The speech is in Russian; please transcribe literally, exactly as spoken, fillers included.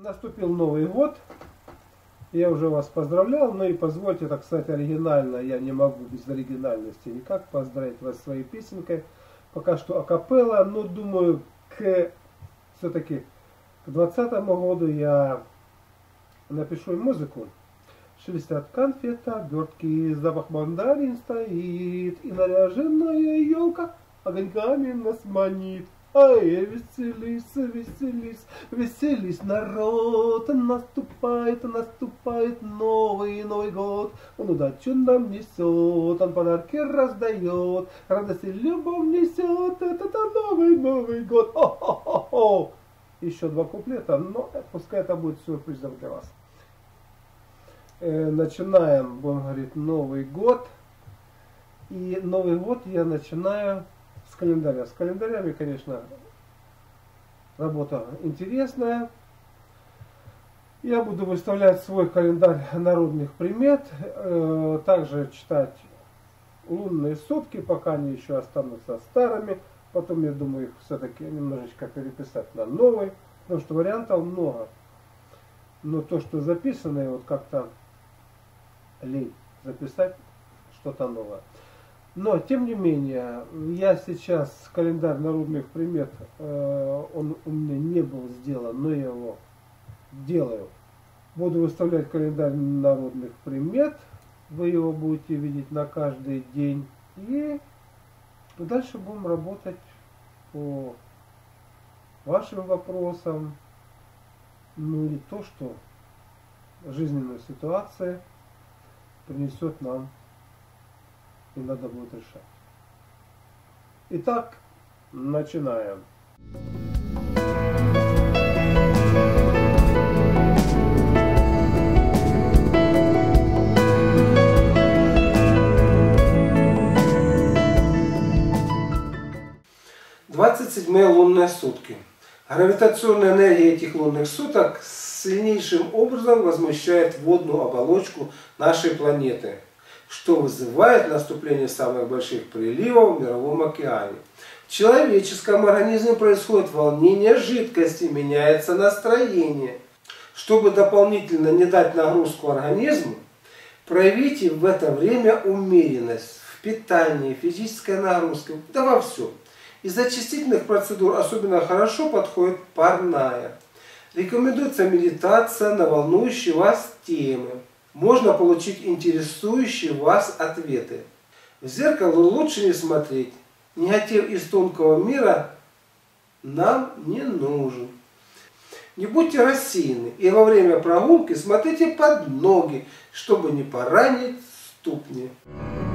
Наступил Новый год. Я уже вас поздравлял, но и позвольте, так сказать, оригинально, я не могу без оригинальности никак поздравить вас своей песенкой. Пока что акапелла, но думаю, к все-таки к двадцатому году я напишу и музыку. Шелестят конфеты, обертки, запах мандарин стоит, и наряженная елка огоньками нас манит. Ай, веселись, веселись, веселись, народ, наступает, наступает новый, Новый год. Он удачу нам несет, он подарки раздает, радость и любовь несет, это новый, Новый год. О-хо-хо-хо. Еще два куплета, но пускай это будет сюрпризом для вас. Э, начинаем, будем говорить, Новый год. И Новый год я начинаю с календаря. С календарями, конечно, работа интересная. Я буду выставлять свой календарь народных примет, э, также читать лунные сутки, пока они еще останутся старыми. Потом, я думаю, их все-таки немножечко переписать на новый, потому что вариантов много. Но то, что записано, вот как-то лень записать что-то новое. Но, тем не менее, я сейчас календарь народных примет, э, он у меня не был сделан, но я его делаю. Буду выставлять календарь народных примет, вы его будете видеть на каждый день. И дальше будем работать по вашим вопросам, ну и то, что жизненная ситуация принесет нам и надо будет решать. Итак, начинаем. двадцать седьмые лунные сутки. Гравитационная энергия этих лунных суток сильнейшим образом возмущает водную оболочку нашей планеты, что вызывает наступление самых больших приливов в мировом океане. В человеческом организме происходит волнение жидкости, меняется настроение. Чтобы дополнительно не дать нагрузку организму, проявите в это время умеренность в питании, физической нагрузке, да во всем. Из очистительных процедур особенно хорошо подходит парная. Рекомендуется медитация на волнующие вас темы. Можно получить интересующие вас ответы. В зеркало лучше не смотреть. Негатив из тонкого мира нам не нужен. Не будьте рассеяны и во время прогулки смотрите под ноги, чтобы не поранить ступни.